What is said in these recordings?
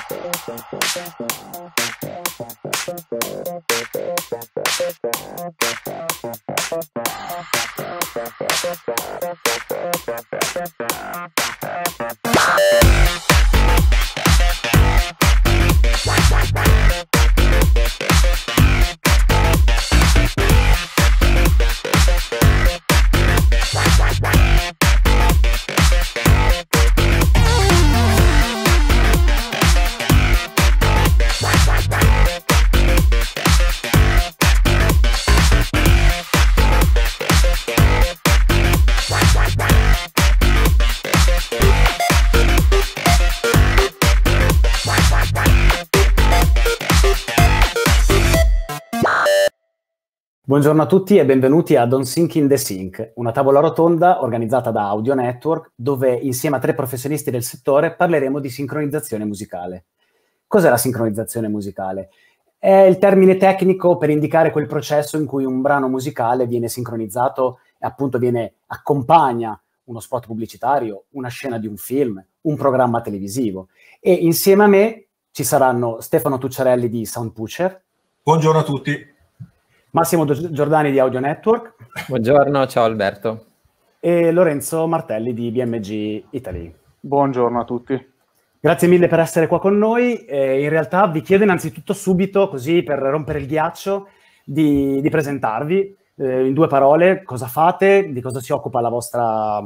Buongiorno a tutti e benvenuti a Don't Sync in the Sync, una tavola rotonda organizzata da Audio Network, dove insieme a 3 professionisti del settore parleremo di sincronizzazione musicale. Cos'è la sincronizzazione musicale? È il termine tecnico per indicare quel processo in cui un brano musicale viene sincronizzato e appunto accompagna uno spot pubblicitario, una scena di un film, un programma televisivo. E insieme a me ci saranno Stefano Tucciarelli di Soundpusher. Buongiorno a tutti. Massimo Giordani di Audio Network. Buongiorno, ciao Alberto. E Lorenzo Martelli di BMG Italy. Buongiorno a tutti. Grazie mille per essere qua con noi. In realtà vi chiedo innanzitutto subito, così per rompere il ghiaccio, di presentarvi in 2 parole cosa fate, di cosa si occupa la vostra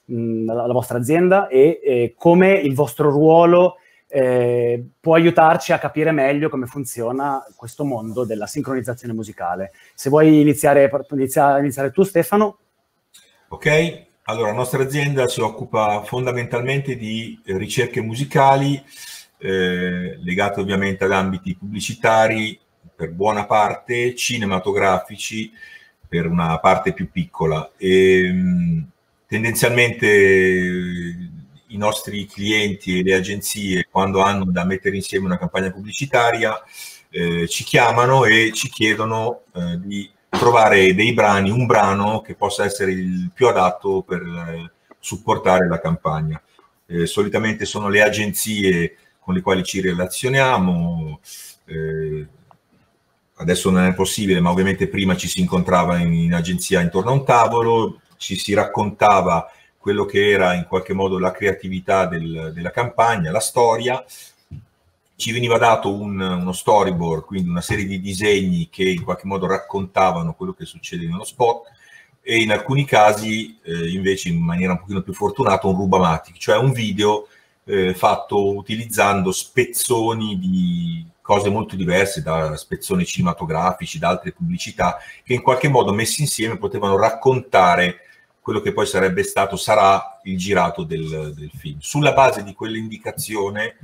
azienda e come il vostro ruolo può aiutarci a capire meglio come funziona questo mondo della sincronizzazione musicale. Se vuoi iniziare tu, Stefano. Ok, allora la nostra azienda si occupa fondamentalmente di ricerche musicali legate ovviamente ad ambiti pubblicitari per buona parte, cinematografici per una parte più piccola e tendenzialmente i nostri clienti e le agenzie, quando hanno da mettere insieme una campagna pubblicitaria, ci chiamano e ci chiedono di trovare dei brani, un brano che possa essere il più adatto per supportare la campagna. Solitamente sono le agenzie con le quali ci relazioniamo. Adesso non è possibile, ma ovviamente prima ci si incontrava in agenzia intorno a un tavolo, ci si raccontava quello che era in qualche modo la creatività della campagna, la storia, ci veniva dato uno storyboard, quindi una serie di disegni che in qualche modo raccontavano quello che succede nello spot e in alcuni casi invece in maniera un pochino più fortunata un rubamatic, cioè un video fatto utilizzando spezzoni di cose molto diverse, da spezzoni cinematografici, da altre pubblicità, che in qualche modo messi insieme potevano raccontare quello che poi sarà il girato del film. Sulla base di quell'indicazione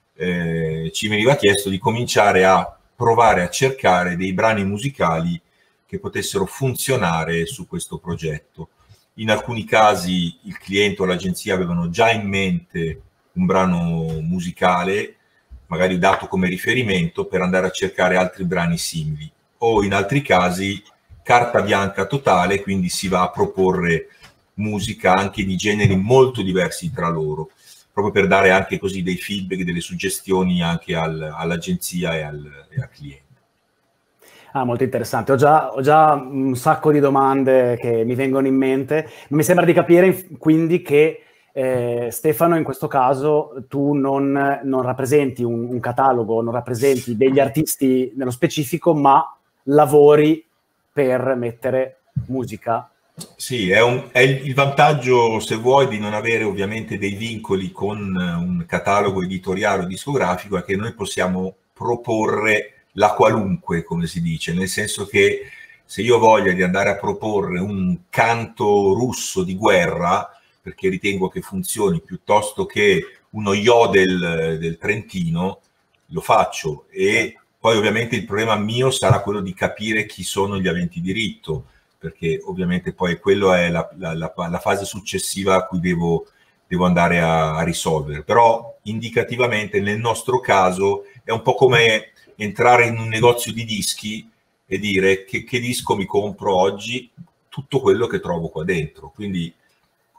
ci veniva chiesto di cominciare a provare a cercare dei brani musicali che potessero funzionare su questo progetto. In alcuni casi il cliente o l'agenzia avevano già in mente un brano musicale, magari dato come riferimento per andare a cercare altri brani simili, o in altri casi carta bianca totale, quindi si va a proporre musica anche di generi molto diversi tra loro, proprio per dare anche così dei feedback, delle suggestioni anche all'agenzia e al cliente. Molto interessante. Ho già un sacco di domande che mi vengono in mente. Mi sembra di capire quindi che Stefano, in questo caso tu non rappresenti un catalogo, non rappresenti degli artisti nello specifico, ma lavori per mettere musica. Sì, è il vantaggio, se vuoi, di non avere ovviamente dei vincoli con un catalogo editoriale o discografico, è che noi possiamo proporre la qualunque, come si dice, nel senso che se io ho voglia di andare a proporre un canto russo di guerra, perché ritengo che funzioni, piuttosto che uno yodel del Trentino, lo faccio. E poi ovviamente il problema mio sarà quello di capire chi sono gli aventi diritto, perché ovviamente poi quello è la fase successiva a cui devo andare a risolvere. Però indicativamente nel nostro caso è un po' come entrare in un negozio di dischi e dire che disco mi compro oggi, tutto quello che trovo qua dentro. Quindi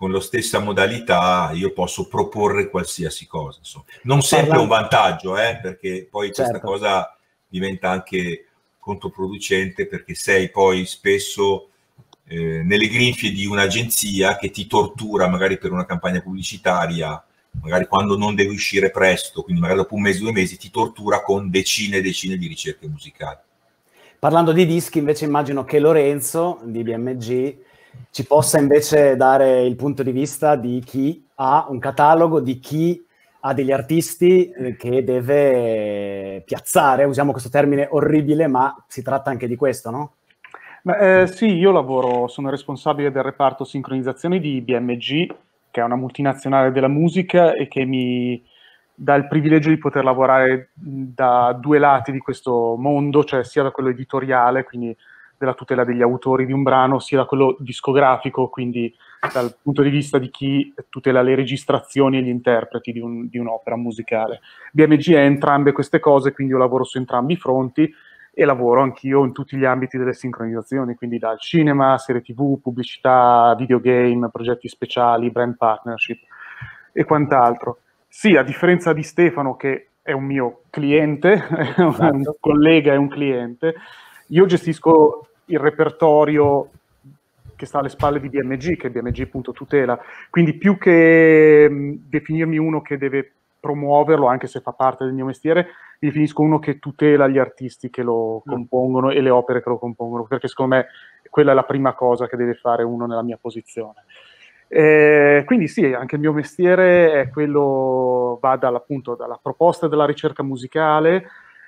con la stessa modalità io posso proporre qualsiasi cosa. Insomma. Non sempre è un vantaggio, perché poi questa cosa diventa anche controproducente, perché sei poi spesso nelle grinfie di un'agenzia che ti tortura magari per una campagna pubblicitaria, magari quando non devi uscire presto, quindi magari dopo un mese, 2 mesi, ti tortura con decine e decine di ricerche musicali. Parlando di dischi, invece immagino che Lorenzo di BMG ci possa invece dare il punto di vista di chi ha un catalogo, di chi ha degli artisti che deve piazzare, usiamo questo termine orribile, ma si tratta anche di questo, no? Sì, io sono responsabile del reparto sincronizzazioni di BMG, che è una multinazionale della musica e che mi dà il privilegio di poter lavorare da 2 lati di questo mondo, cioè sia da quello editoriale, quindi della tutela degli autori di un brano, sia da quello discografico, quindi dal punto di vista di chi tutela le registrazioni e gli interpreti di un'opera musicale. BMG è entrambe queste cose, quindi io lavoro su entrambi i fronti e lavoro anch'io in tutti gli ambiti delle sincronizzazioni, quindi dal cinema, serie TV, pubblicità, videogame, progetti speciali, brand partnership e quant'altro. Sì, a differenza di Stefano, che è un mio cliente, un collega e un cliente, io gestisco il repertorio che sta alle spalle di BMG, che è BMG appunto tutela, quindi più che definirmi uno che deve promuoverlo, anche se fa parte del mio mestiere, mi definisco uno che tutela gli artisti che lo compongono e le opere che lo compongono, perché secondo me quella è la prima cosa che deve fare uno nella mia posizione. Quindi sì, anche il mio mestiere è quello, va appunto dalla proposta della ricerca musicale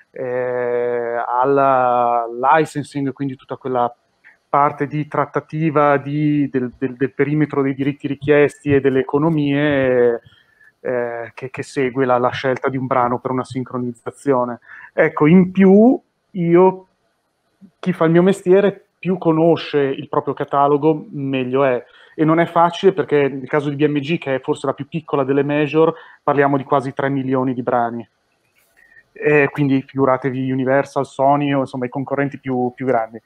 alla licensing, quindi tutta quella parte di trattativa del perimetro dei diritti richiesti e delle economie che segue la scelta di un brano per una sincronizzazione. Ecco, in più chi fa il mio mestiere più conosce il proprio catalogo, meglio è. E non è facile perché nel caso di BMG, che è forse la più piccola delle major, parliamo di quasi 3 milioni di brani. Quindi figuratevi Universal, Sony, o insomma i concorrenti più grandi.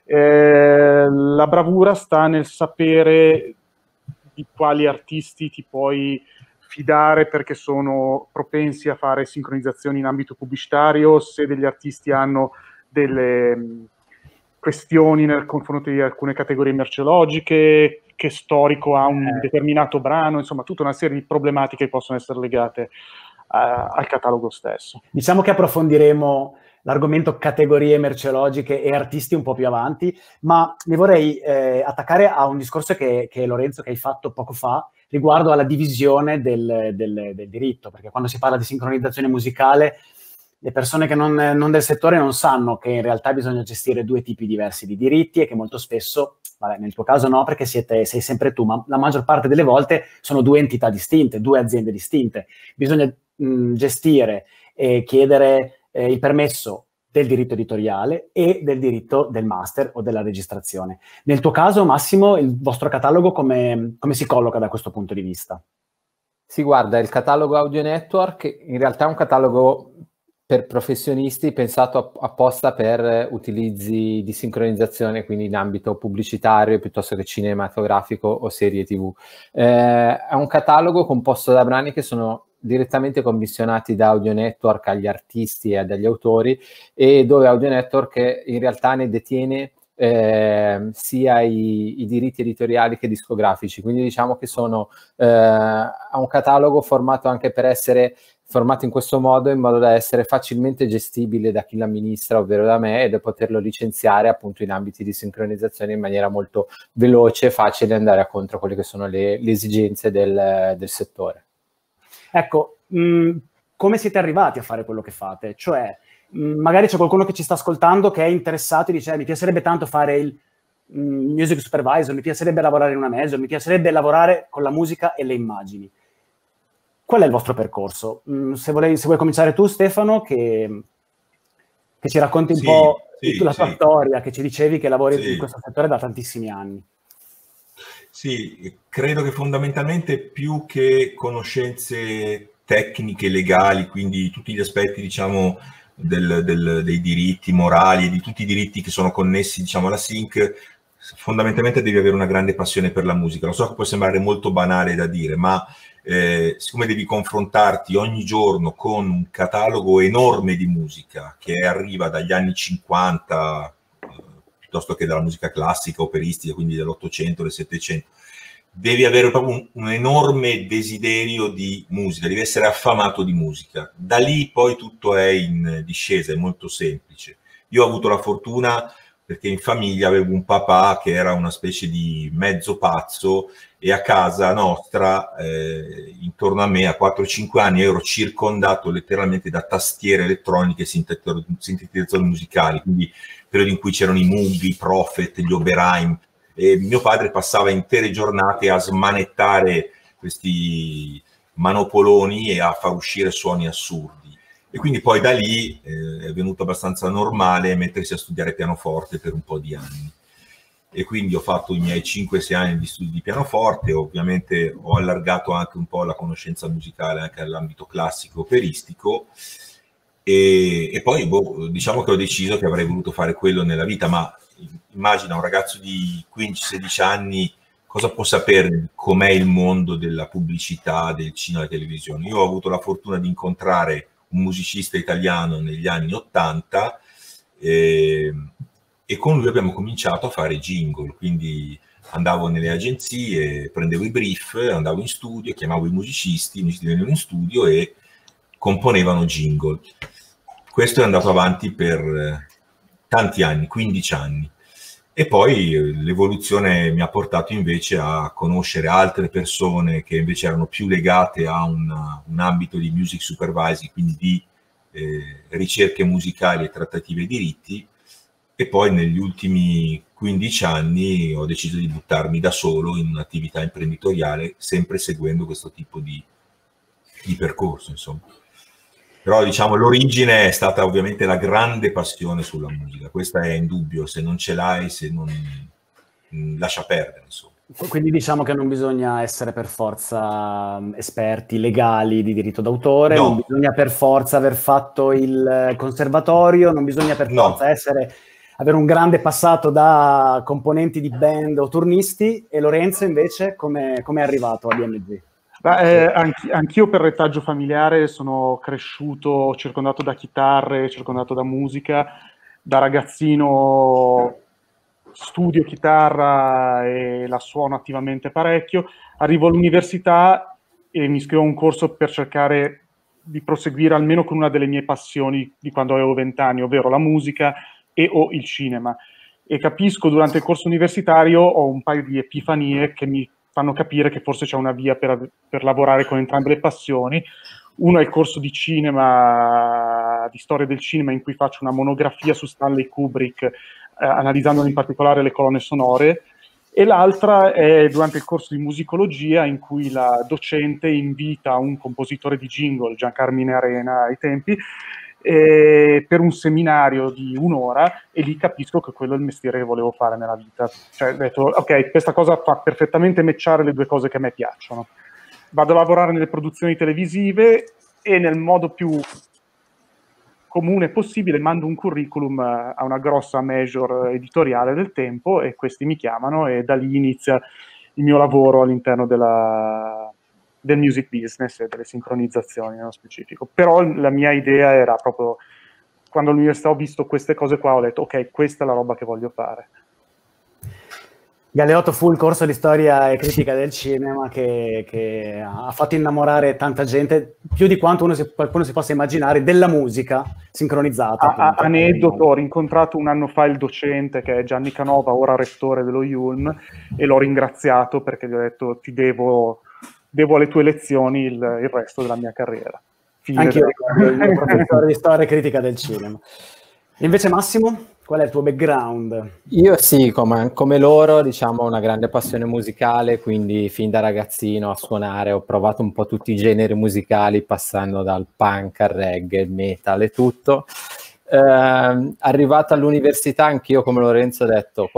La bravura sta nel sapere di quali artisti ti puoi fidare perché sono propensi a fare sincronizzazioni in ambito pubblicitario, se degli artisti hanno delle questioni nel confronto di alcune categorie merceologiche, che storico ha un determinato brano, insomma tutta una serie di problematiche che possono essere legate al catalogo stesso. Diciamo che approfondiremo l'argomento categorie merceologiche e artisti un po' più avanti, ma mi vorrei attaccare a un discorso che Lorenzo, che hai fatto poco fa, riguardo alla divisione del diritto, perché quando si parla di sincronizzazione musicale le persone che non del settore non sanno che in realtà bisogna gestire 2 tipi diversi di diritti e che molto spesso, vabbè, nel tuo caso no perché sei sempre tu, ma la maggior parte delle volte sono 2 entità distinte, 2 aziende distinte. Bisogna gestire e chiedere il permesso del diritto editoriale e del diritto del master o della registrazione. Nel tuo caso, Massimo, il vostro catalogo come si colloca da questo punto di vista? Sì, guarda, il catalogo Audio Network in realtà è un catalogo per professionisti pensato apposta per utilizzi di sincronizzazione, quindi in ambito pubblicitario piuttosto che cinematografico o serie TV. È un catalogo composto da brani che sono direttamente commissionati da Audio Network agli artisti e agli autori, e dove Audio Network in realtà ne detiene sia i diritti editoriali che discografici, quindi diciamo che ha un catalogo formato anche per essere formato in questo modo, in modo da essere facilmente gestibile da chi l'amministra, ovvero da me, e da poterlo licenziare appunto in ambiti di sincronizzazione in maniera molto veloce e facile, andare a contro quelle che sono le esigenze del settore. Ecco, come siete arrivati a fare quello che fate? Cioè, magari c'è qualcuno che ci sta ascoltando che è interessato e dice mi piacerebbe tanto fare il music supervisor, mi piacerebbe lavorare in una major, mi piacerebbe lavorare con la musica e le immagini. Qual è il vostro percorso? Se vuoi cominciare tu, Stefano, che ci racconti un po' la tua storia, che ci dicevi che lavori in questo settore da tantissimi anni. Sì, credo che fondamentalmente più che conoscenze tecniche, legali, quindi tutti gli aspetti, diciamo, dei diritti morali e di tutti i diritti che sono connessi, diciamo, alla sync, fondamentalmente devi avere una grande passione per la musica. Lo so che può sembrare molto banale da dire, ma siccome devi confrontarti ogni giorno con un catalogo enorme di musica che arriva dagli anni 50, piuttosto che dalla musica classica, operistica, quindi dell'Ottocento, del Settecento, devi avere proprio un enorme desiderio di musica, devi essere affamato di musica. Da lì poi tutto è in discesa, è molto semplice. Io ho avuto la fortuna perché in famiglia avevo un papà che era una specie di mezzo pazzo, e a casa nostra, intorno a me, a 4-5 anni, ero circondato letteralmente da tastiere elettroniche e sintetizzatori musicali, quindi periodo in cui c'erano i Moog, i Prophet, gli Oberheim, e mio padre passava intere giornate a smanettare questi manopoloni e a far uscire suoni assurdi. E quindi poi da lì è venuto abbastanza normale mettersi a studiare pianoforte per un po' di anni. E quindi ho fatto i miei 5-6 anni di studi di pianoforte, ovviamente ho allargato anche un po' la conoscenza musicale anche all'ambito classico operistico, e poi diciamo che ho deciso che avrei voluto fare quello nella vita, ma immagina un ragazzo di 15-16 anni cosa può sapere di com'è il mondo della pubblicità, del cinema e della televisione. Io ho avuto la fortuna di incontrare un musicista italiano negli anni 80 e con lui abbiamo cominciato a fare jingle, quindi andavo nelle agenzie, prendevo i brief, andavo in studio, chiamavo i musicisti venivano in studio e componevano jingle. Questo è andato avanti per tanti anni, 15 anni. E poi l'evoluzione mi ha portato invece a conoscere altre persone che invece erano più legate a un ambito di music supervising, quindi di ricerche musicali e trattative diritti, e poi negli ultimi 15 anni ho deciso di buttarmi da solo in un'attività imprenditoriale, sempre seguendo questo tipo di percorso, insomma. Però diciamo l'origine è stata ovviamente la grande passione sulla musica, questa è indubbio, se non ce l'hai, se non lascia perdere, insomma. Quindi diciamo che non bisogna essere per forza esperti legali di diritto d'autore, no. Non bisogna per forza aver fatto il conservatorio, non bisogna per forza avere un grande passato da componenti di band o turnisti. E Lorenzo invece come è arrivato a BMG? Anch'io per retaggio familiare sono cresciuto circondato da chitarre, circondato da musica. Da ragazzino studio chitarra e la suono attivamente parecchio. Arrivo all'università e mi iscrivo a un corso per cercare di proseguire almeno con una delle mie passioni di quando avevo 20 anni, ovvero la musica o il cinema. E capisco durante il corso universitario, ho un paio di epifanie che mi fanno capire che forse c'è una via per lavorare con entrambe le passioni. Uno è il corso di cinema, di storia del cinema, in cui faccio una monografia su Stanley Kubrick, analizzando in particolare le colonne sonore, e l'altra è durante il corso di musicologia, in cui la docente invita un compositore di jingle, Giancarmine Arena ai tempi, per un seminario di un'ora, e lì capisco che quello è il mestiere che volevo fare nella vita. Cioè ho detto, ok, questa cosa fa perfettamente matchare le due cose che a me piacciono. Vado a lavorare nelle produzioni televisive e nel modo più comune possibile mando un curriculum a una grossa major editoriale del tempo, e questi mi chiamano, e da lì inizia il mio lavoro all'interno del music business e delle sincronizzazioni nello specifico. Però la mia idea era proprio, quando all'università ho visto queste cose qua, ho detto ok, questa è la roba che voglio fare. Galeotto fu il corso di storia e critica del cinema che ha fatto innamorare tanta gente, più di quanto qualcuno si possa immaginare, della musica sincronizzata. Aneddoto, ho rincontrato un anno fa il docente, che è Gianni Canova, ora rettore dello IULM, e l'ho ringraziato perché gli ho detto ti devo alle tue lezioni il resto della mia carriera. Anche io ricordo il mio professore di storia e critica del cinema. Invece Massimo, qual è il tuo background? Io sì, come loro, diciamo, una grande passione musicale, quindi fin da ragazzino a suonare ho provato un po' tutti i generi musicali, passando dal punk al reggae, il metal e tutto. Arrivato all'università, anch'io come Lorenzo ho detto, qua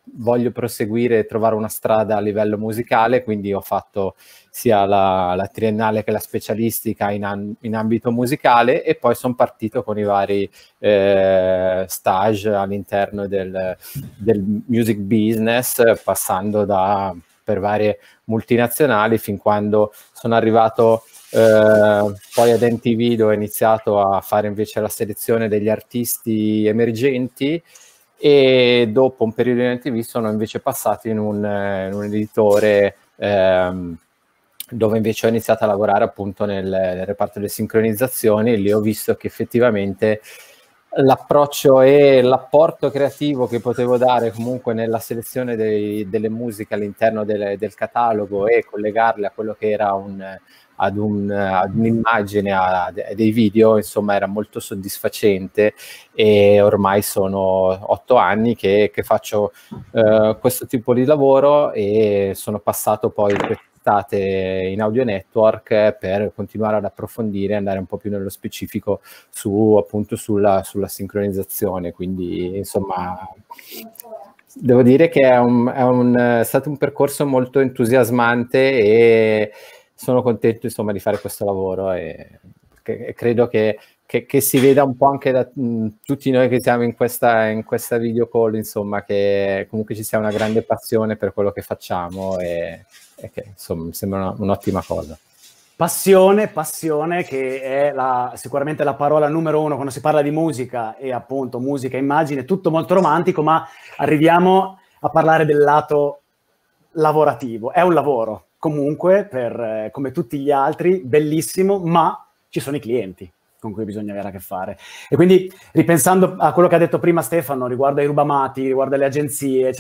voglio proseguire e trovare una strada a livello musicale, quindi ho fatto sia la triennale che la specialistica in ambito musicale, e poi sono partito con i vari stage all'interno del music business, passando per varie multinazionali, fin quando sono arrivato poi ad NTV, dove ho iniziato a fare invece la selezione degli artisti emergenti, e dopo un periodo in NTV sono invece passato in un editore dove invece ho iniziato a lavorare appunto nel reparto delle sincronizzazioni, e lì ho visto che effettivamente l'approccio e l'apporto creativo che potevo dare comunque nella selezione delle musiche all'interno del catalogo, e collegarle a quello che era ad un'immagine, a dei video, insomma, era molto soddisfacente. E ormai sono 8 anni che faccio questo tipo di lavoro, e sono passato poi quest'estate in Audio Network per continuare ad approfondire e andare un po' più nello specifico appunto sulla sincronizzazione. Quindi insomma devo dire che è stato un percorso molto entusiasmante, e sono contento insomma di fare questo lavoro, e credo che si veda un po' anche da tutti noi che siamo in questa video call, insomma, che comunque ci sia una grande passione per quello che facciamo, e che insomma mi sembra un'ottima cosa. Passione, che è sicuramente la parola numero uno quando si parla di musica, e appunto musica, immagine, tutto molto romantico, ma arriviamo a parlare del lato lavorativo. È un lavoro, comunque, come tutti gli altri, bellissimo, ma ci sono i clienti con cui bisogna avere a che fare. E quindi, ripensando a quello che ha detto prima Stefano riguardo ai rubamati, riguardo alle agenzie,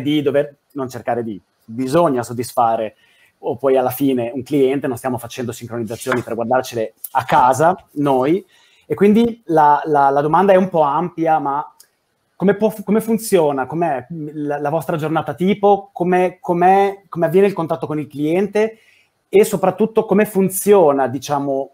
bisogna soddisfare, o poi alla fine, un cliente. Non stiamo facendo sincronizzazioni per guardarcele a casa noi, e quindi la domanda è un po' ampia, ma come funziona? Com'è la vostra giornata tipo? Come avviene il contatto con il cliente? E soprattutto come funziona, diciamo,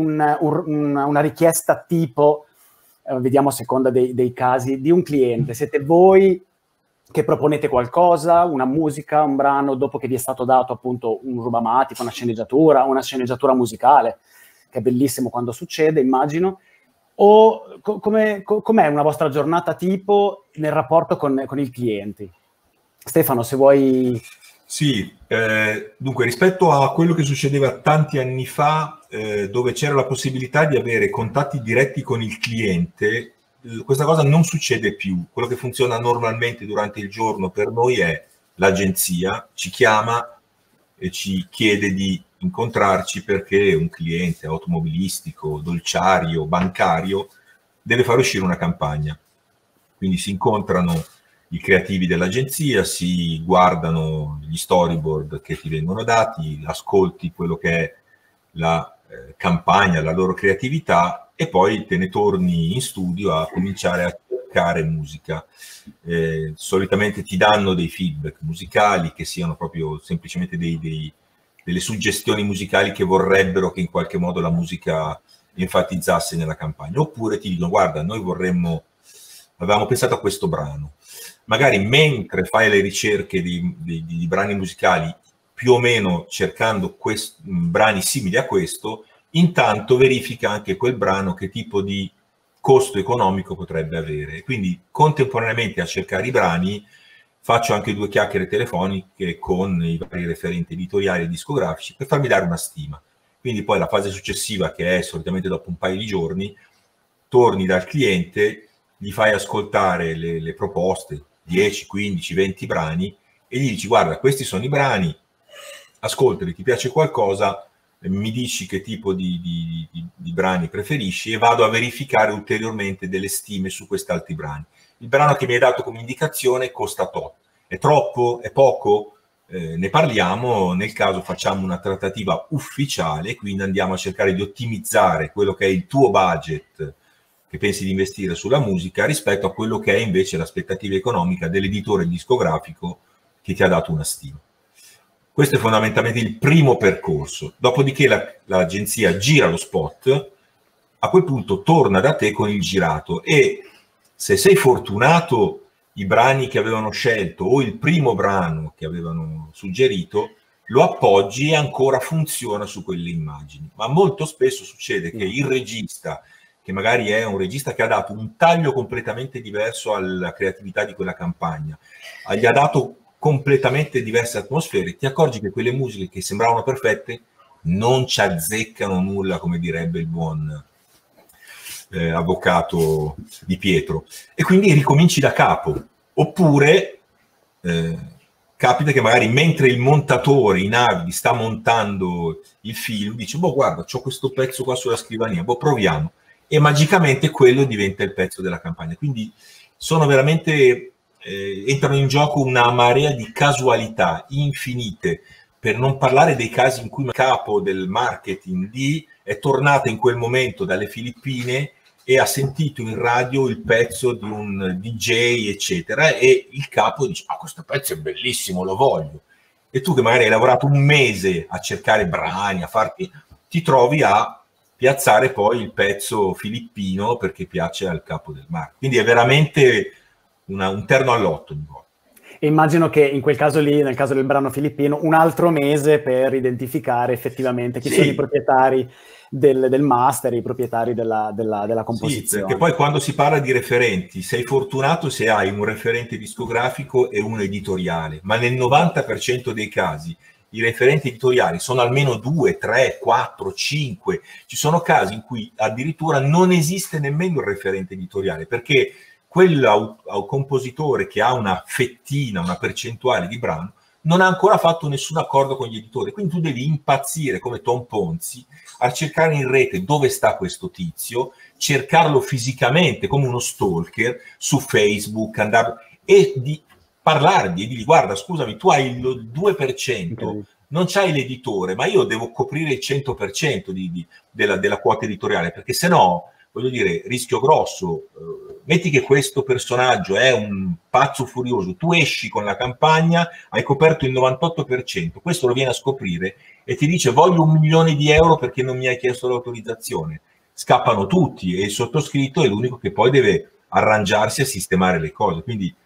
una richiesta tipo, vediamo a seconda dei casi, di un cliente? Siete voi che proponete qualcosa, una musica, un brano, dopo che vi è stato dato appunto un rubamatico, una sceneggiatura musicale, che è bellissimo quando succede, immagino? O com'è una vostra giornata tipo nel rapporto con i clienti? Stefano, se vuoi... Sì, dunque, rispetto a quello che succedeva tanti anni fa, dove c'era la possibilità di avere contatti diretti con il cliente, questa cosa non succede più. Quello che funziona normalmente durante il giorno per noi è l'agenzia ci chiama e ci chiede di incontrarci perché un cliente automobilistico, dolciario, bancario deve far uscire una campagna. Quindi si incontrano i creativi dell'agenzia, si guardano gli storyboard che ti vengono dati, ascolti quello che è la campagna, la loro creatività, e poi te ne torni in studio a cominciare a cercare musica. Solitamente ti danno dei feedback musicali, che siano proprio semplicemente delle suggestioni musicali che vorrebbero che in qualche modo la musica enfatizzasse nella campagna, oppure ti dicono: guarda, noi avevamo pensato a questo brano. Magari mentre fai le ricerche di brani musicali, più o meno cercando brani simili a questo, intanto verifica anche quel brano che tipo di costo economico potrebbe avere. Quindi contemporaneamente a cercare i brani faccio anche 2 chiacchiere telefoniche con i vari referenti editoriali e discografici per farmi dare una stima. Quindi poi la fase successiva, che è solitamente dopo un paio di giorni, torni dal cliente, gli fai ascoltare le proposte, 10, 15, 20 brani, e gli dici: guarda, questi sono i brani, ascoltali, ti piace qualcosa, mi dici che tipo di brani preferisci, e vado a verificare ulteriormente delle stime su questi altri brani. Il brano che mi hai dato come indicazione costa tot. È troppo? È poco? Ne parliamo. Nel caso facciamo una trattativa ufficiale, quindi andiamo a cercare di ottimizzare quello che è il tuo budget che pensi di investire sulla musica rispetto a quello che è invece l'aspettativa economica dell'editore discografico che ti ha dato una stima. Questo è fondamentalmente il primo percorso. Dopodiché l'agenzia gira lo spot, a quel punto torna da te con il girato, e se sei fortunato i brani che avevano scelto o il primo brano che avevano suggerito, lo appoggi e ancora funziona su quelle immagini. Ma molto spesso succede che il regista, che magari è un regista che ha dato un taglio completamente diverso alla creatività di quella campagna, gli ha dato completamente diverse atmosfere, ti accorgi che quelle musiche che sembravano perfette non ci azzeccano nulla, come direbbe il buon avvocato Di Pietro, e quindi ricominci da capo. Oppure capita che magari mentre il montatore in Avid sta montando il film, dice, boh, guarda, c'ho questo pezzo qua sulla scrivania, boh, proviamo, e magicamente quello diventa il pezzo della campagna. Quindi sono veramente entrano in gioco una marea di casualità infinite, per non parlare dei casi in cui il capo del marketing è tornata in quel momento dalle Filippine e ha sentito in radio il pezzo di un DJ, eccetera, e il capo dice, ah, questo pezzo è bellissimo, lo voglio. E tu che magari hai lavorato un mese a cercare brani, a farti, ti trovi a piazzare poi il pezzo filippino perché piace al capo del marketing. Quindi è veramente un terno all'otto ogni volta. E immagino che in quel caso lì, nel caso del brano filippino, un altro mese per identificare effettivamente chi sono i proprietari del master, i proprietari della composizione. Sì, perché poi quando si parla di referenti, sei fortunato se hai un referente discografico e un editoriale, ma nel 90% dei casi i referenti editoriali sono almeno 2, 3, 4, 5. Ci sono casi in cui addirittura non esiste nemmeno il referente editoriale, perché quel compositore che ha una fettina, una percentuale di brano, non ha ancora fatto nessun accordo con gli editori. Quindi tu devi impazzire come Tom Ponzi a cercare in rete dove sta questo tizio, cercarlo fisicamente come uno stalker su Facebook, e di parlargli e dirgli, guarda, scusami, tu hai il 2%, non c'hai l'editore, ma io devo coprire il 100% della quota editoriale, perché se no, voglio dire, rischio grosso. Metti che questo personaggio è un pazzo furioso, tu esci con la campagna, hai coperto il 98%, questo lo viene a scoprire e ti dice voglio 1 milione di euro perché non mi hai chiesto l'autorizzazione. Scappano tutti e il sottoscritto è l'unico che poi deve arrangiarsi a sistemare le cose. Quindi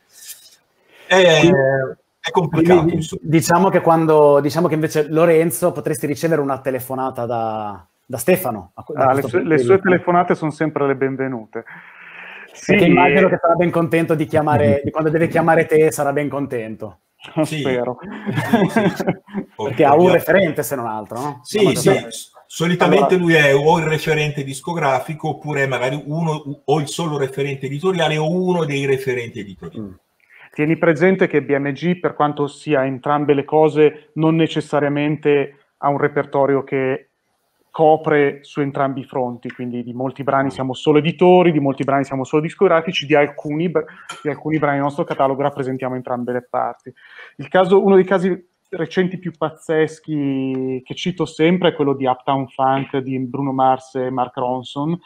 è complicato. Quindi, diciamo che invece Lorenzo potresti ricevere una telefonata da Stefano. Le sue telefonate sono sempre le benvenute. Perché immagino che sarà ben contento di chiamare, di quando deve chiamare te sarà ben contento. Sì. Spero. Sì. Perché ha un referente se non altro, no? Sì. Solitamente lui è o il referente discografico oppure magari uno o il solo referente editoriale o uno dei referenti editoriali. Tieni presente che BMG, per quanto sia entrambe le cose, non necessariamente ha un repertorio che copre su entrambi i fronti, quindi di molti brani siamo solo editori, di molti brani siamo solo discografici, di alcuni brani nel nostro catalogo rappresentiamo entrambe le parti. Uno dei casi recenti più pazzeschi che cito sempre è quello di Uptown Funk di Bruno Mars e Mark Ronson.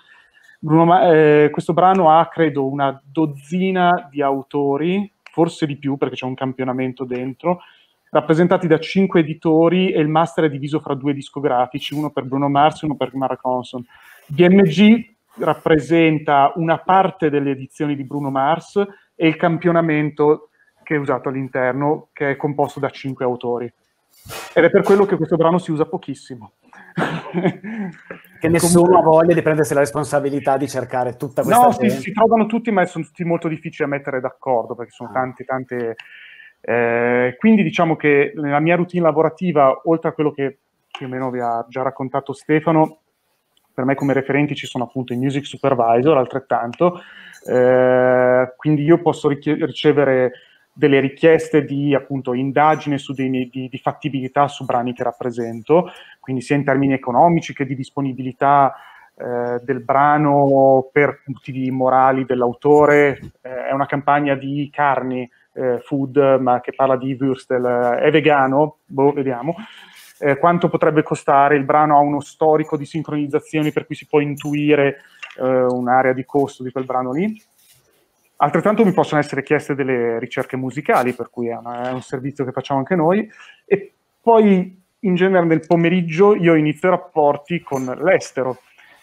Questo brano ha, credo, una dozzina di autori, forse di più perché c'è un campionamento dentro, rappresentati da 5 editori e il master è diviso fra 2 discografici, uno per Bruno Mars e uno per Mark Ronson. BMG rappresenta una parte delle edizioni di Bruno Mars e il campionamento che è usato all'interno, che è composto da 5 autori. Ed è per quello che questo brano si usa pochissimo. Che nessuno ha voglia di prendersi la responsabilità di cercare tutta questa gente. No, si trovano tutti, ma sono tutti molto difficili da mettere d'accordo, perché sono tante... quindi diciamo che nella mia routine lavorativa, oltre a quello che più o meno vi ha già raccontato Stefano, per me come referenti ci sono appunto i music supervisor, altrettanto, quindi io posso ricevere delle richieste di appunto indagine su di fattibilità su brani che rappresento, quindi sia in termini economici che di disponibilità del brano per motivi morali dell'autore. È una campagna di carni, food, ma che parla di Würstel, è vegano, vediamo. Quanto potrebbe costare? Il brano ha uno storico di sincronizzazioni per cui si può intuire un'area di costo di quel brano lì. Altrettanto mi possono essere chieste delle ricerche musicali, per cui è un servizio che facciamo anche noi. E poi in genere nel pomeriggio io inizio rapporti con l'estero.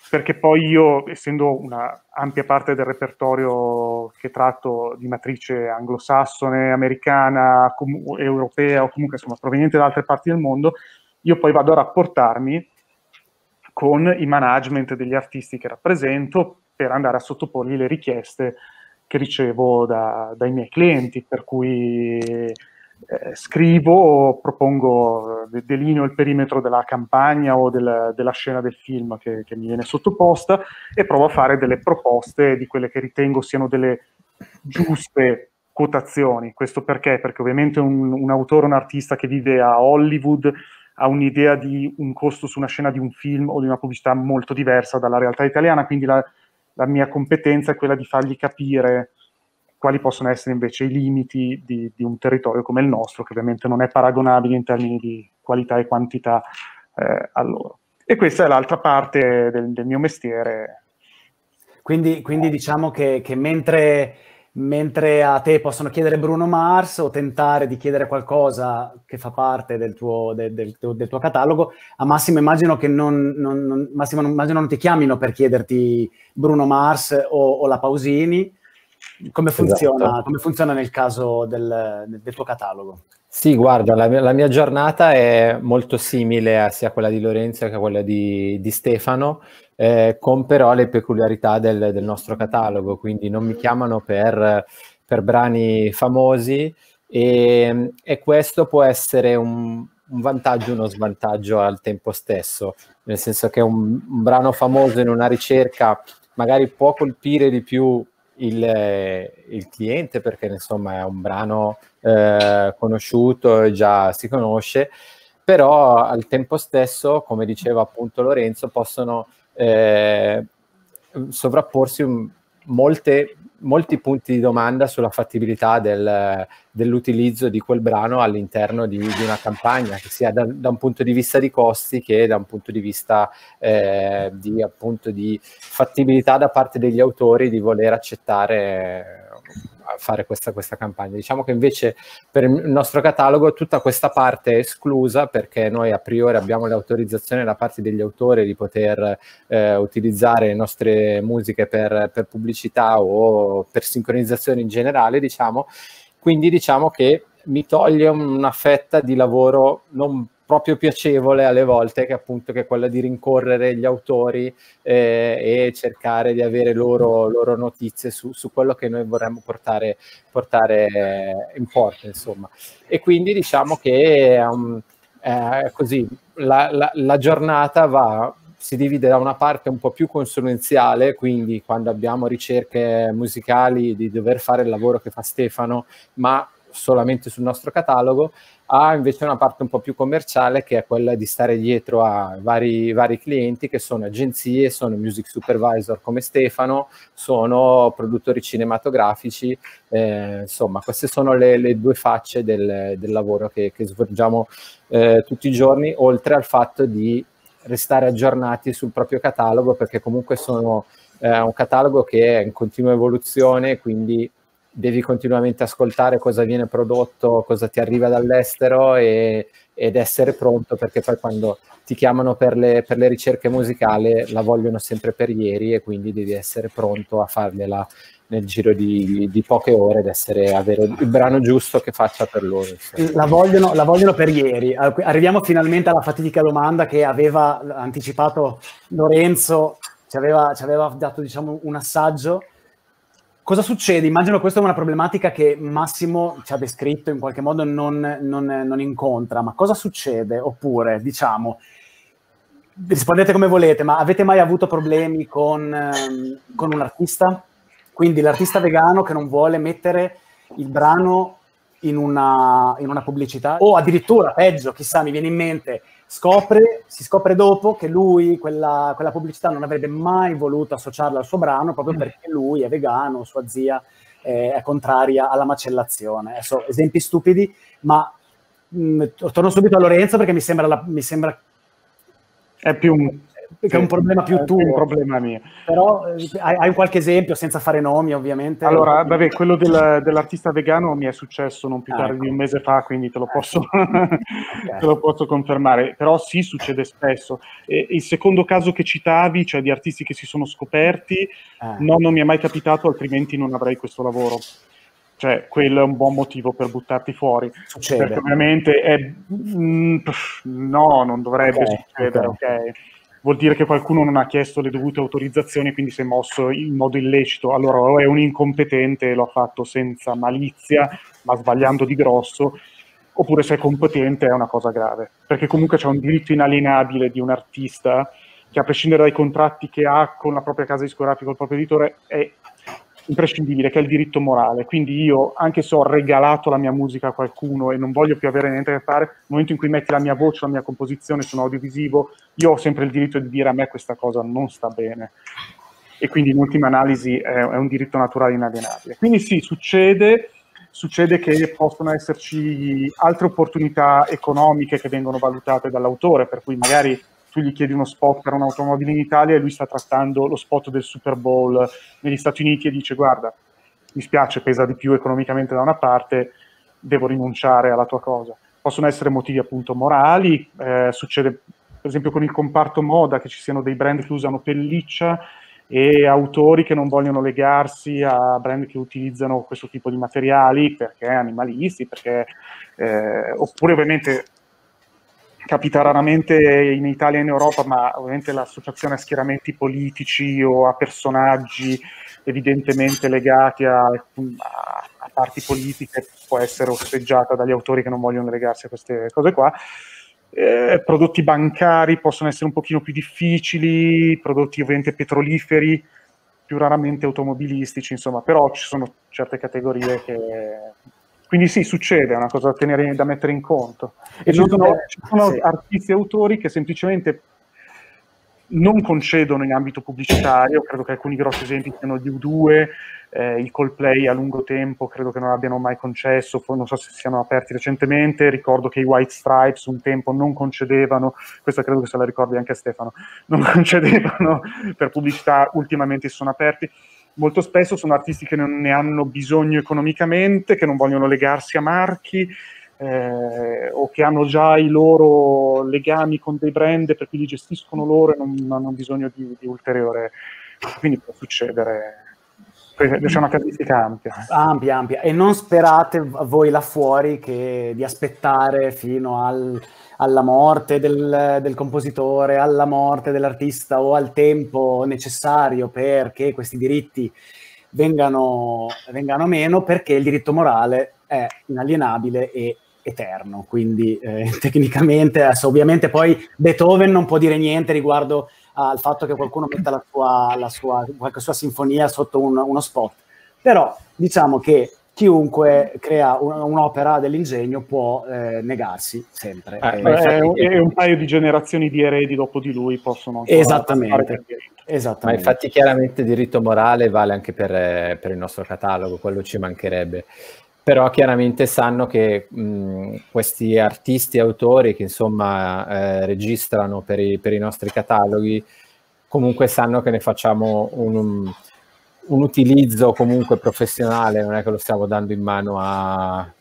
perché poi io, essendo una ampia parte del repertorio che tratto di matrice anglosassone, americana, europea o comunque insomma proveniente da altre parti del mondo, io poi vado a rapportarmi con i management degli artisti che rappresento per andare a sottoporgli le richieste che ricevo dai miei clienti, per cui scrivo, propongo, delineo il perimetro della campagna o della scena del film che mi viene sottoposta e provo a fare delle proposte di quelle che ritengo siano delle giuste quotazioni. Questo perché? Perché ovviamente un autore, un artista che vive a Hollywood ha un'idea di un costo su una scena di un film o di una pubblicità molto diversa dalla realtà italiana, quindi la mia competenza è quella di fargli capire quali possono essere invece i limiti di un territorio come il nostro, che ovviamente non è paragonabile in termini di qualità e quantità a loro. E questa è l'altra parte del mio mestiere. Quindi diciamo che mentre a te possono chiedere Bruno Mars o tentare di chiedere qualcosa che fa parte del tuo catalogo, a Massimo immagino che Massimo non ti chiamino per chiederti Bruno Mars o la Pausini. Come funziona, Esatto. come funziona nel caso del tuo catalogo? Sì, guarda, la mia giornata è molto simile sia a quella di Lorenzo che a quella di Stefano, con però le peculiarità del nostro catalogo, quindi non mi chiamano per brani famosi e questo può essere un vantaggio e uno svantaggio al tempo stesso, nel senso che un brano famoso in una ricerca magari può colpire di più il cliente perché insomma è un brano conosciuto e già si conosce, però al tempo stesso, come diceva appunto Lorenzo, possono sovrapporsi molti punti di domanda sulla fattibilità dell'utilizzo di quel brano all'interno di una campagna, che sia da un punto di vista di costi che da un punto di vista di fattibilità da parte degli autori di voler accettare fare questa campagna. Diciamo che invece per il nostro catalogo tutta questa parte è esclusa, perché noi a priori abbiamo l'autorizzazione da parte degli autori di poter utilizzare le nostre musiche per pubblicità o per sincronizzazione in generale, diciamo. Quindi diciamo che mi toglie una fetta di lavoro non proprio piacevole alle volte, che appunto che è quella di rincorrere gli autori e cercare di avere loro notizie su quello che noi vorremmo portare in porto, insomma. E quindi diciamo che così la giornata si divide da una parte un po' più consulenziale, quindi quando abbiamo ricerche musicali di dover fare il lavoro che fa Stefano, ma solamente sul nostro catalogo, ha invece una parte un po' più commerciale, che è quella di stare dietro a vari clienti, che sono agenzie, sono music supervisor come Stefano, sono produttori cinematografici, insomma queste sono le due facce del lavoro che svolgiamo tutti i giorni, oltre al fatto di restare aggiornati sul proprio catalogo, perché comunque sono un catalogo che è in continua evoluzione, quindi devi continuamente ascoltare cosa viene prodotto, cosa ti arriva dall'estero ed essere pronto, perché poi quando ti chiamano per le ricerche musicali la vogliono sempre per ieri, e quindi devi essere pronto a fargliela nel giro di poche ore ed avere il brano giusto che faccia per loro. La vogliono per ieri. Arriviamo finalmente alla fatidica domanda che aveva anticipato Lorenzo, ci aveva dato, diciamo, un assaggio. Cosa succede? Immagino questa è una problematica che Massimo ci ha descritto, in qualche modo non incontra, ma cosa succede? Oppure, diciamo, rispondete come volete, ma avete mai avuto problemi con un artista? Quindi l'artista vegano che non vuole mettere il brano in una pubblicità, o addirittura, peggio, chissà, mi viene in mente, si scopre dopo che lui quella pubblicità non avrebbe mai voluto associarla al suo brano, proprio perché lui è vegano, sua zia è contraria alla macellazione. Adesso, esempi stupidi, ma torno subito a Lorenzo, perché mi sembra è più che è un problema più tuo. È un problema mio. Però hai qualche esempio, senza fare nomi ovviamente? Allora, vabbè, quello dell'artista vegano mi è successo non più tardi di un mese fa, quindi te lo posso confermare. Però sì, succede spesso. Il secondo caso che citavi, cioè di artisti che si sono scoperti, no, non mi è mai capitato, altrimenti non avrei questo lavoro. Cioè, quello è un buon motivo per buttarti fuori. Succede. Perché ovviamente no, non dovrebbe succedere, ok? Vuol dire che qualcuno non ha chiesto le dovute autorizzazioni, quindi si è mosso in modo illecito. Allora, o è un incompetente e lo ha fatto senza malizia, ma sbagliando di grosso, oppure se è competente è una cosa grave. Perché comunque c'è un diritto inalienabile di un artista che, a prescindere dai contratti che ha con la propria casa discografica, con il proprio editore, è imprescindibile, che è il diritto morale. Quindi io, anche se ho regalato la mia musica a qualcuno e non voglio più avere niente a che fare, nel momento in cui metti la mia voce, la mia composizione su un audiovisivo, io ho sempre il diritto di dire: a me questa cosa non sta bene. E quindi in ultima analisi è un diritto naturale inalienabile. Quindi sì, succede che possono esserci altre opportunità economiche che vengono valutate dall'autore, per cui magari tu gli chiedi uno spot per un'automobile in Italia e lui sta trattando lo spot del Super Bowl negli Stati Uniti e dice: guarda, mi spiace, pesa di più economicamente da una parte, devo rinunciare alla tua cosa. Possono essere motivi appunto morali, succede per esempio con il comparto moda che ci siano dei brand che usano pelliccia e autori che non vogliono legarsi a brand che utilizzano questo tipo di materiali perché animalisti, perché oppure ovviamente capita raramente in Italia e in Europa, ma ovviamente l'associazione a schieramenti politici o a personaggi evidentemente legati a parti politiche può essere osteggiata dagli autori che non vogliono legarsi a queste cose qua. Prodotti bancari possono essere un pochino più difficili, prodotti ovviamente petroliferi, più raramente automobilistici, insomma, però ci sono certe categorie che... Quindi sì, succede, è una cosa da mettere in conto. E ci sono artisti e autori che semplicemente non concedono in ambito pubblicitario. Credo che alcuni grossi esempi siano gli U2, il Coldplay a lungo tempo, credo che non abbiano mai concesso, non so se siano aperti recentemente. Ricordo che i White Stripes un tempo non concedevano, questa credo che se la ricordi anche Stefano, non concedevano per pubblicità, ultimamente si sono aperti. Molto spesso sono artisti che non ne hanno bisogno economicamente, che non vogliono legarsi a marchi, o che hanno già i loro legami con dei brand per cui li gestiscono loro e non hanno bisogno di ulteriore. Quindi può succedere. C'è una casistica ampia. E non sperate voi là fuori di aspettare fino alla morte del compositore, alla morte dell'artista o al tempo necessario perché questi diritti vengano meno, perché il diritto morale è inalienabile e eterno. Quindi tecnicamente, ovviamente poi Beethoven non può dire niente riguardo al fatto che qualcuno metta qualche sua sinfonia sotto uno spot, però diciamo che chiunque crea un'opera dell'ingegno può negarsi sempre. E un paio di generazioni di eredi dopo di lui possono esattamente. Ma infatti chiaramente diritto morale vale anche per il nostro catalogo, quello ci mancherebbe. Però chiaramente sanno che questi artisti e autori che insomma registrano per i nostri cataloghi, comunque sanno che ne facciamo un utilizzo comunque professionale, non è che lo stiamo dando in mano a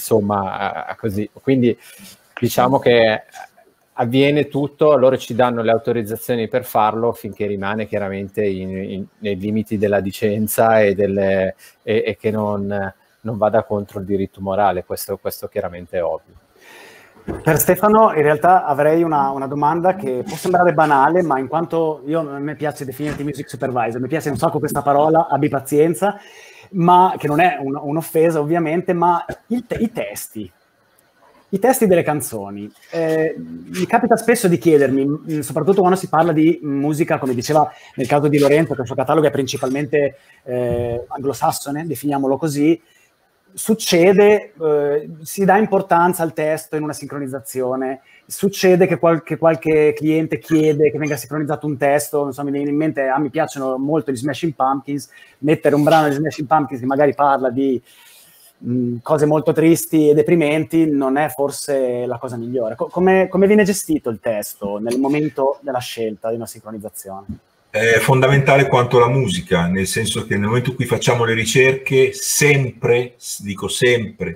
così. Quindi diciamo che avviene tutto, loro ci danno le autorizzazioni per farlo finché rimane chiaramente nei limiti della licenza e che non vada contro il diritto morale, questo chiaramente è ovvio. Per Stefano in realtà avrei una domanda che può sembrare banale, ma in quanto a me piace definirti music supervisor, mi piace un sacco questa parola, abbi pazienza, ma che non è un'offesa ovviamente, ma i testi delle canzoni. Mi capita spesso di chiedermi, soprattutto quando si parla di musica, come diceva nel caso di Lorenzo, che il suo catalogo è principalmente anglosassone, definiamolo così, succede, si dà importanza al testo in una sincronizzazione, succede che qualche cliente chiede che venga sincronizzato un testo, non so, mi viene in mente, mi piacciono molto gli Smashing Pumpkins, mettere un brano di Smashing Pumpkins che magari parla di cose molto tristi e deprimenti non è forse la cosa migliore. Come viene gestito il testo nel momento della scelta di una sincronizzazione? È fondamentale quanto la musica, nel senso che nel momento in cui facciamo le ricerche, sempre, dico sempre,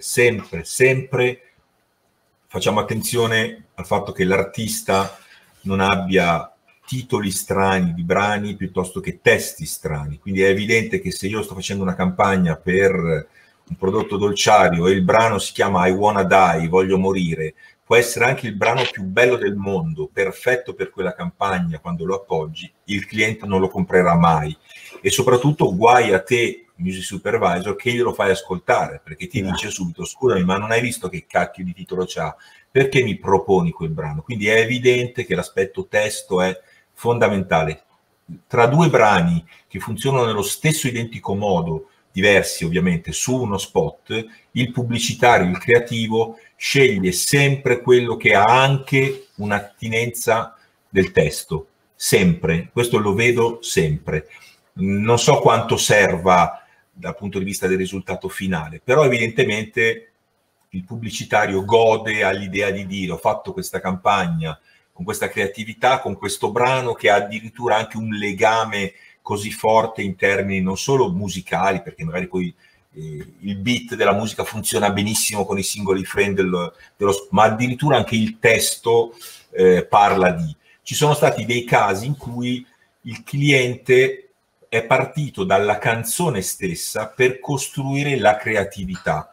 facciamo attenzione al fatto che l'artista non abbia titoli strani di brani piuttosto che testi strani. Quindi è evidente che se io sto facendo una campagna per un prodotto dolciario e il brano si chiama I Wanna Die, voglio morire, può essere anche il brano più bello del mondo, perfetto per quella campagna, quando lo appoggi, il cliente non lo comprerà mai. E soprattutto guai a te, music supervisor, che glielo fai ascoltare, perché ti dice subito, scusami, ma non hai visto che cacchio di titolo c'ha? Perché mi proponi quel brano? Quindi è evidente che l'aspetto testo è fondamentale. Tra due brani che funzionano nello stesso identico modo, diversi ovviamente, su uno spot, il pubblicitario, il creativo, sceglie sempre quello che ha anche un'attinenza del testo, sempre, questo lo vedo sempre. Non so quanto serva dal punto di vista del risultato finale, però evidentemente il pubblicitario gode all'idea di dire ho fatto questa campagna con questa creatività, con questo brano che ha addirittura anche un legame così forte in termini non solo musicali, perché magari poi il beat della musica funziona benissimo con i singoli frame ma addirittura anche il testo parla di. Ci sono stati dei casi in cui il cliente è partito dalla canzone stessa per costruire la creatività.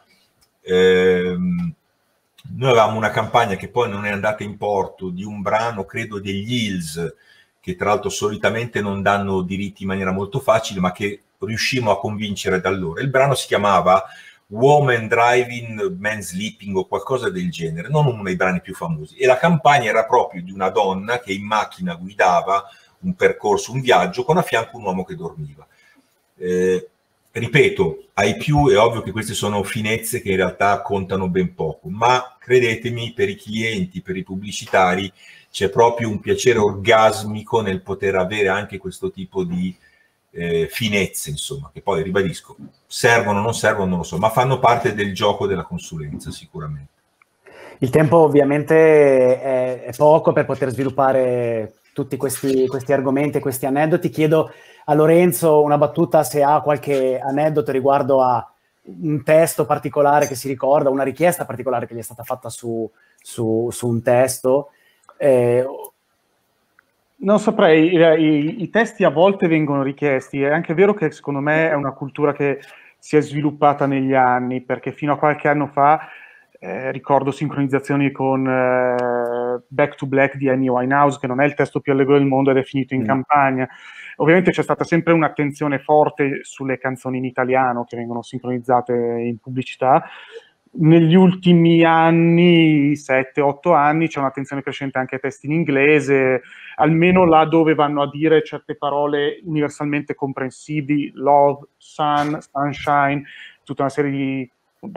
Noi avevamo una campagna che poi non è andata in porto di un brano, credo degli Hills, che tra l'altro solitamente non danno diritti in maniera molto facile, ma che riuscimmo a convincere da allora. Il brano si chiamava Woman Driving, Man Sleeping o qualcosa del genere, non uno dei brani più famosi. E la campagna era proprio di una donna che in macchina guidava un percorso, un viaggio, con a fianco un uomo che dormiva. Ripeto, ai più è ovvio che queste sono finezze che in realtà contano ben poco, ma credetemi, per i clienti, per i pubblicitari, c'è proprio un piacere orgasmico nel poter avere anche questo tipo di finezze, insomma, che poi, ribadisco, servono o non servono, non lo so, ma fanno parte del gioco della consulenza, sicuramente. Il tempo ovviamente è poco per poter sviluppare tutti questi argomenti, questi aneddoti. Chiedo a Lorenzo una battuta, se ha qualche aneddoto riguardo a un testo particolare che si ricorda, una richiesta particolare che gli è stata fatta su un testo. Non saprei, i testi a volte vengono richiesti, è anche vero che secondo me è una cultura che si è sviluppata negli anni, perché fino a qualche anno fa ricordo sincronizzazioni con Back to Black di Amy Winehouse, che non è il testo più allegro del mondo ed è finito in campagna. Ovviamente c'è stata sempre un'attenzione forte sulle canzoni in italiano che vengono sincronizzate in pubblicità. Negli ultimi anni, 7-8 anni, c'è un'attenzione crescente anche ai testi in inglese, almeno là dove vanno a dire certe parole universalmente comprensibili, love, sun, sunshine, tutta una serie di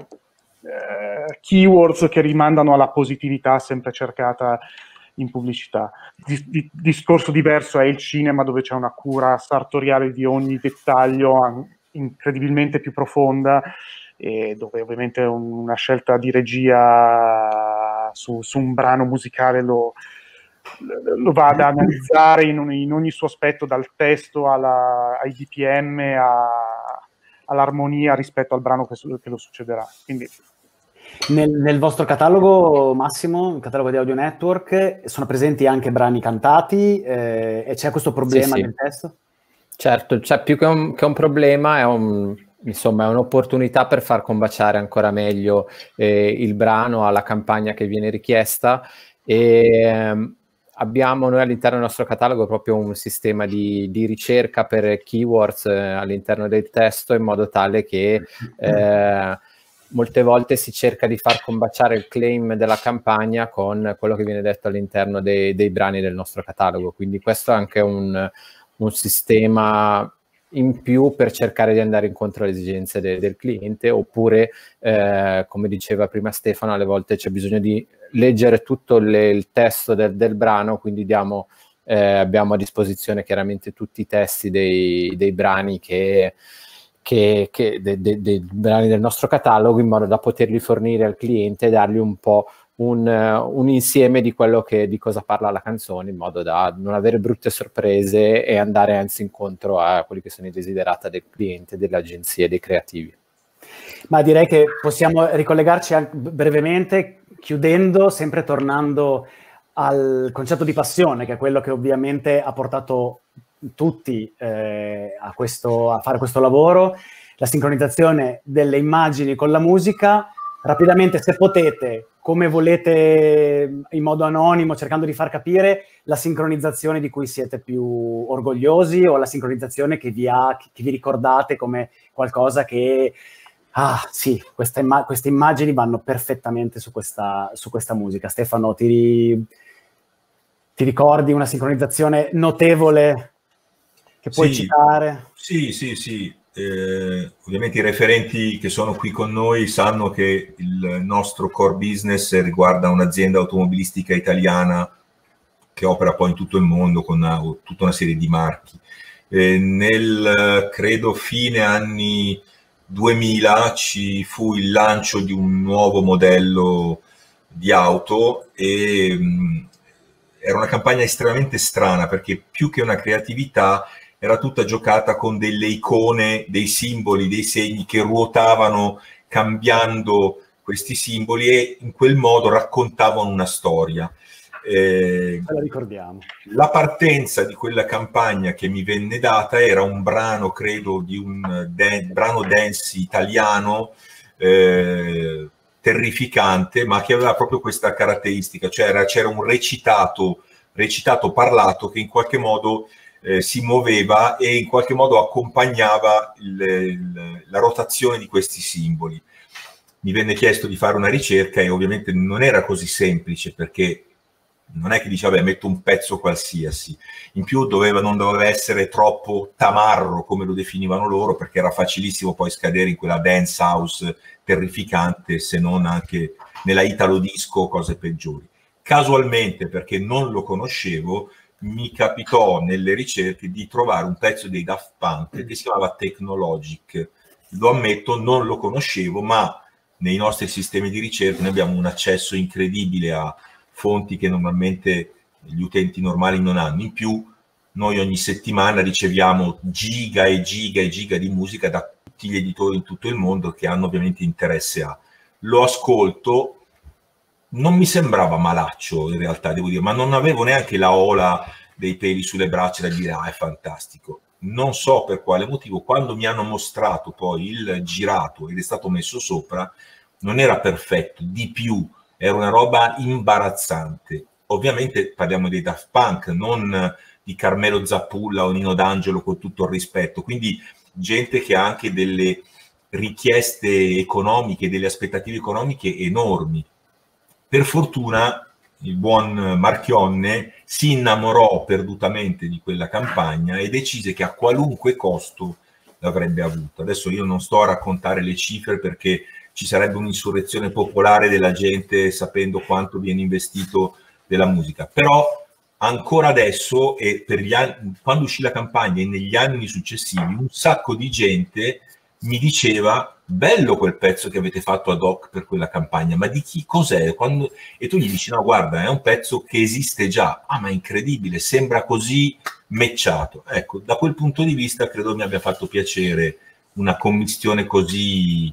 keywords che rimandano alla positività sempre cercata in pubblicità. Discorso diverso è il cinema, dove c'è una cura sartoriale di ogni dettaglio incredibilmente più profonda, e dove ovviamente una scelta di regia su un brano musicale lo va ad analizzare in ogni suo aspetto, dal testo ai BPM all'armonia rispetto al brano che lo succederà. Quindi nel vostro catalogo, Massimo, il catalogo di Audio Network, sono presenti anche brani cantati e c'è questo problema del testo? Certo, cioè più che un problema è un'opportunità per far combaciare ancora meglio il brano alla campagna che viene richiesta, e abbiamo noi all'interno del nostro catalogo proprio un sistema di ricerca per keywords all'interno del testo, in modo tale che molte volte si cerca di far combaciare il claim della campagna con quello che viene detto all'interno dei brani del nostro catalogo. Quindi questo è anche un sistema in più per cercare di andare incontro alle esigenze del cliente, oppure come diceva prima Stefano, alle volte c'è bisogno di leggere tutto il testo del brano, quindi abbiamo a disposizione chiaramente tutti i testi dei brani che dei brani del nostro catalogo, in modo da poterli fornire al cliente e dargli un po' un insieme di quello di cosa parla la canzone, in modo da non avere brutte sorprese e andare anzi incontro a quelli che sono i desiderata del cliente, delle agenzie, dei creativi. Ma direi che possiamo ricollegarci anche brevemente, chiudendo, sempre tornando al concetto di passione, che è quello che ovviamente ha portato tutti a fare questo lavoro, la sincronizzazione delle immagini con la musica. Rapidamente, se potete, come volete, in modo anonimo, cercando di far capire la sincronizzazione di cui siete più orgogliosi, o la sincronizzazione che vi ricordate come qualcosa che sì, queste immagini vanno perfettamente su questa musica. Stefano, ti ricordi una sincronizzazione notevole che puoi citare? Sì. Ovviamente i referenti che sono qui con noi sanno che il nostro core business riguarda un'azienda automobilistica italiana che opera poi in tutto il mondo con tutta una serie di marchi. Credo fine anni 2000 ci fu il lancio di un nuovo modello di auto e era una campagna estremamente strana, perché più che una creatività era tutta giocata con delle icone, dei simboli, dei segni che ruotavano cambiando questi simboli e in quel modo raccontavano una storia. La ricordiamo. La partenza di quella campagna che mi venne data era un brano, credo, di un brano dance italiano terrificante, ma che aveva proprio questa caratteristica, cioè c'era un recitato parlato che in qualche modo si muoveva e in qualche modo accompagnava la rotazione di questi simboli. Mi venne chiesto di fare una ricerca e ovviamente non era così semplice, perché non è che dice vabbè metto un pezzo qualsiasi, in più non doveva essere troppo tamarro come lo definivano loro, perché era facilissimo poi scadere in quella dance house terrificante, se non anche nella italo disco o cose peggiori. Casualmente, perché non lo conoscevo, mi capitò nelle ricerche di trovare un pezzo dei Daft Punk che si chiamava Technologic. Lo ammetto, non lo conoscevo, ma nei nostri sistemi di ricerca noi abbiamo un accesso incredibile a fonti che normalmente gli utenti normali non hanno. In più, noi ogni settimana riceviamo giga e giga e giga di musica da tutti gli editori in tutto il mondo che hanno ovviamente interesse a. Lo ascolto, non mi sembrava malaccio in realtà, devo dire, ma non avevo neanche la ola dei peli sulle braccia da dire è fantastico. Non so per quale motivo, quando mi hanno mostrato poi il girato ed è stato messo sopra, non era perfetto, di più, era una roba imbarazzante. Ovviamente parliamo dei Daft Punk, non di Carmelo Zappulla o Nino D'Angelo, con tutto il rispetto, quindi gente che ha anche delle richieste economiche, delle aspettative economiche enormi. Per fortuna il buon Marchionne si innamorò perdutamente di quella campagna e decise che a qualunque costo l'avrebbe avuta. Adesso io non sto a raccontare le cifre, perché ci sarebbe un'insurrezione popolare della gente sapendo quanto viene investito della musica. Però ancora adesso, e per gli anni, quando uscì la campagna e negli anni successivi, un sacco di gente mi diceva bello quel pezzo che avete fatto ad hoc per quella campagna, ma di chi cos'è? E tu gli dici no, guarda, è un pezzo che esiste già. Ah, ma è incredibile, sembra così matchato. Ecco, da quel punto di vista credo mi abbia fatto piacere una commistione così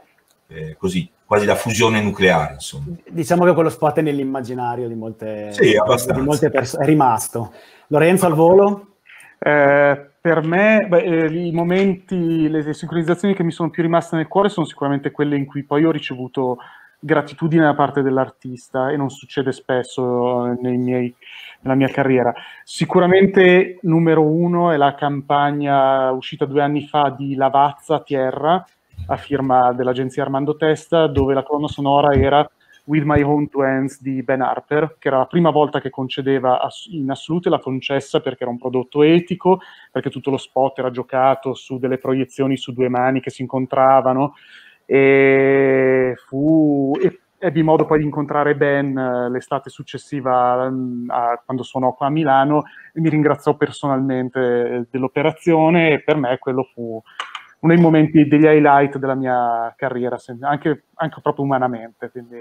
quasi da fusione nucleare, insomma. Diciamo che quello spot è nell'immaginario di molte, sì, di molte persone, è rimasto. Lorenzo, al volo? Per me, i momenti, le sincronizzazioni che mi sono più rimaste nel cuore sono sicuramente quelle in cui poi ho ricevuto gratitudine da parte dell'artista, e non succede spesso nella mia carriera. Sicuramente numero uno è la campagna uscita 2 anni fa di Lavazza Tierra, a firma dell'agenzia Armando Testa, dove la colonna sonora era With My Own Two Hands di Ben Harper, che era la prima volta che concedeva in assoluto, e l'ha concessa perché era un prodotto etico, perché tutto lo spot era giocato su delle proiezioni su 2 mani che si incontravano, e ebbi modo poi di incontrare Ben l'estate successiva quando suonò qua a Milano, e mi ringraziò personalmente dell'operazione, e per me quello fu uno dei momenti, degli highlight della mia carriera, anche proprio umanamente. Quindi...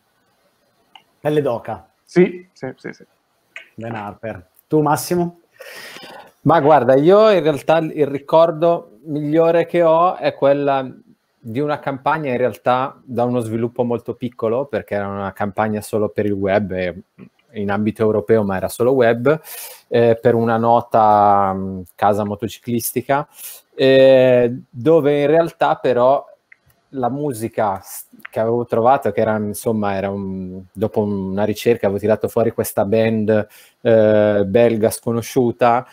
Pelle d'oca. Sì. Ben Harper. Tu, Massimo? Ma guarda, io in realtà il ricordo migliore che ho è quella di una campagna in realtà da uno sviluppo molto piccolo, perché era una campagna solo per il web, in ambito europeo, ma era solo web, per una nota casa motociclistica, dove in realtà però la musica che avevo trovato, che era insomma, dopo una ricerca avevo tirato fuori questa band belga sconosciuta,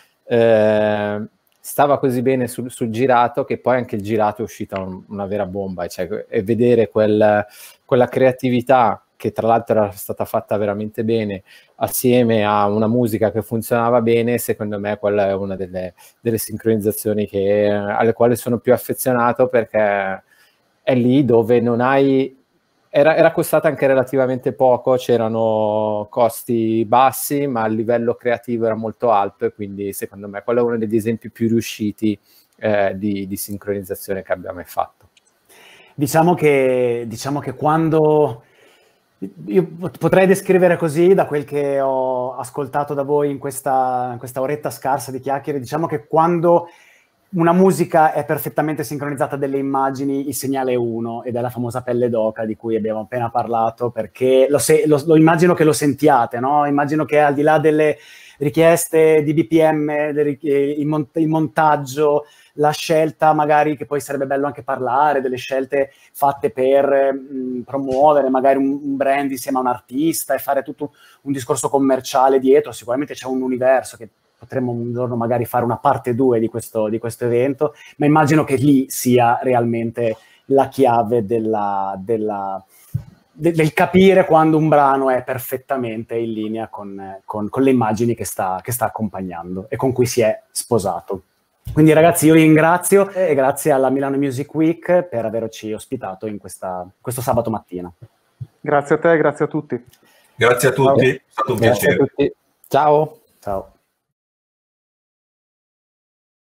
stava così bene sul girato che poi anche il girato è uscita una vera bomba, cioè, e vedere quella creatività che tra l'altro era stata fatta veramente bene assieme a una musica che funzionava bene, secondo me quella è una delle sincronizzazioni alle quali sono più affezionato, perché è lì dove non hai... Era costata anche relativamente poco, c'erano costi bassi, ma il livello creativo era molto alto, e quindi secondo me quello è uno degli esempi più riusciti di sincronizzazione che abbia mai fatto. Diciamo che quando... Io potrei descrivere così, da quel che ho ascoltato da voi in questa oretta scarsa di chiacchiere, diciamo che quando una musica è perfettamente sincronizzata delle immagini, il segnale è uno, ed è la famosa pelle d'oca di cui abbiamo appena parlato, perché lo immagino che lo sentiate, no? Immagino che al di là delle richieste di BPM, il montaggio, la scelta magari, che poi sarebbe bello anche parlare, delle scelte fatte per promuovere magari un brand insieme a un artista e fare tutto un discorso commerciale dietro. Sicuramente c'è un universo che potremmo un giorno magari fare una parte 2 di questo evento, ma immagino che lì sia realmente la chiave del capire quando un brano è perfettamente in linea con le immagini che sta accompagnando e con cui si è sposato. Quindi ragazzi, io vi ringrazio, e grazie alla Milano Music Week per averci ospitato in questo sabato mattina. Grazie a te, grazie a tutti. Grazie a tutti, è stato un piacere. Grazie a tutti. Ciao. Ciao.